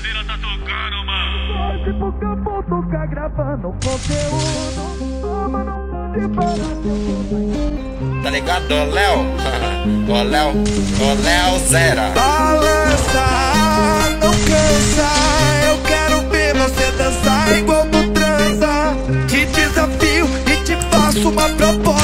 Leozinho tá tocando, mano. Hoje porque eu vou tocar gravando conteúdo. Toma, não pode parar. Tá ligado, Léo? Léo Zera. Balança, não cansa. Eu quero ver você dançar igual tu transa. Te desafio e te faço uma proposta.